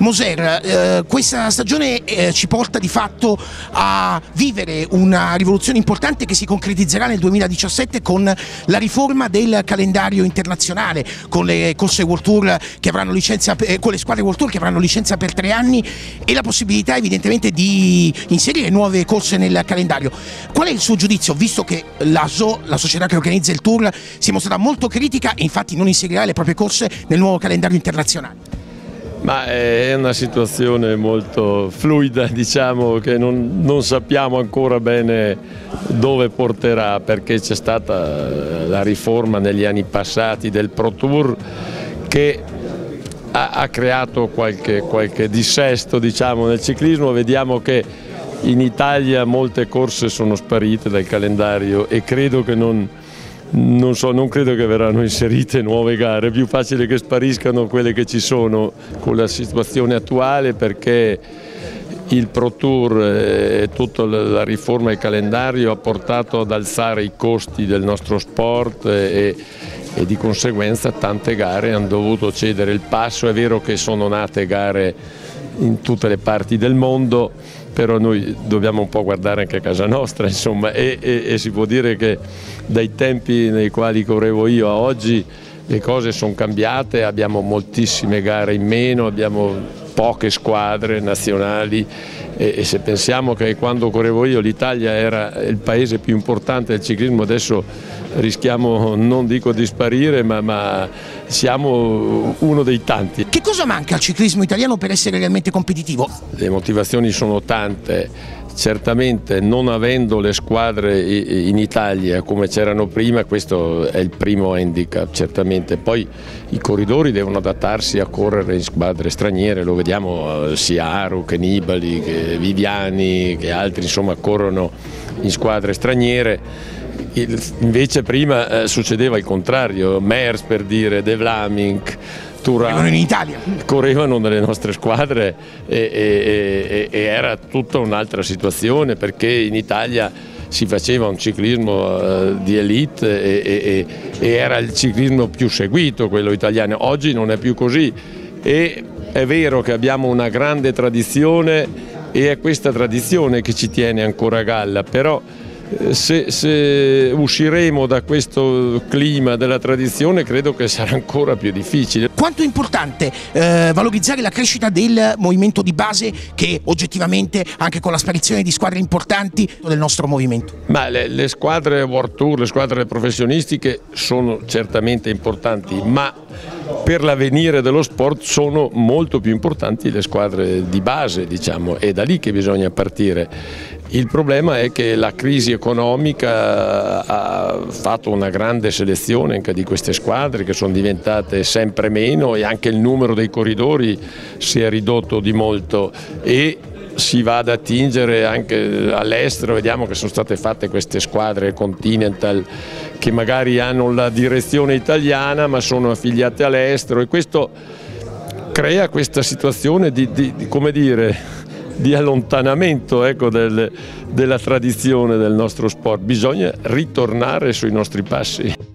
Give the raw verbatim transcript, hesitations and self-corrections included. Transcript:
Moser, eh, questa stagione eh, ci porta di fatto a vivere una rivoluzione importante che si concretizzerà nel duemiladiciassette con la riforma del calendario internazionale, con le corse World Tour che avranno licenza, eh, con le squadre World Tour che avranno licenza per tre anni e la possibilità evidentemente di inserire nuove corse nel calendario. Qual è il suo giudizio, visto che la S O, la società che organizza il Tour, si è mostrata molto critica e infatti non inserirà le proprie corse nel nuovo calendario internazionale? Ma è una situazione molto fluida, diciamo, che non, non sappiamo ancora bene dove porterà, perché c'è stata la riforma negli anni passati del Pro Tour che ha, ha creato qualche, qualche dissesto, diciamo, nel ciclismo. Vediamo che in Italia molte corse sono sparite dal calendario e credo che non... Non so, non credo che verranno inserite nuove gare, è più facile che spariscano quelle che ci sono con la situazione attuale, perché il Pro Tour e tutta la riforma del calendario ha portato ad alzare i costi del nostro sport e, e di conseguenza tante gare hanno dovuto cedere il passo. È vero che sono nate gare in tutte le parti del mondo, però noi dobbiamo un po' guardare anche a casa nostra, insomma, e, e, e si può dire che dai tempi nei quali correvo io a oggi le cose sono cambiate, abbiamo moltissime gare in meno, abbiamo poche squadre nazionali e, e se pensiamo che quando correvo io l'Italia era il paese più importante del ciclismo, adesso rischiamo, non dico di sparire, ma, ma siamo uno dei tanti. Che cosa manca al ciclismo italiano per essere realmente competitivo? Le motivazioni sono tante. Certamente non avendo le squadre in Italia come c'erano prima, questo è il primo handicap, certamente. Poi i corridori devono adattarsi a correre in squadre straniere, lo vediamo sia Aru che Nibali, che Viviani, che altri, insomma, corrono in squadre straniere. Invece prima eh, succedeva il contrario, Mers, per dire, De Vlaminck, Turà, in Italia correvano nelle nostre squadre e, e, e, e era tutta un'altra situazione, perché in Italia si faceva un ciclismo uh, di elite e, e, e era il ciclismo più seguito, quello italiano. Oggi non è più così e è vero che abbiamo una grande tradizione e è questa tradizione che ci tiene ancora a galla, però Se, se usciremo da questo clima della tradizione credo che sarà ancora più difficile. Quanto è importante eh, valorizzare la crescita del movimento di base che oggettivamente, anche con la sparizione di squadre importanti del nostro movimento? Ma le, le squadre World Tour, le squadre professionistiche sono certamente importanti, ma per l'avvenire dello sport sono molto più importanti le squadre di base, diciamo, è da lì che bisogna partire. Il problema è che la crisi economica ha fatto una grande selezione anche di queste squadre che sono diventate sempre meno e anche il numero dei corridori si è ridotto di molto e si va ad attingere anche all'estero. Vediamo che sono state fatte queste squadre Continental che magari hanno la direzione italiana ma sono affiliate all'estero e questo crea questa situazione di, di, di come dire, di allontanamento, ecco, del, della tradizione del nostro sport. Bisogna ritornare sui nostri passi.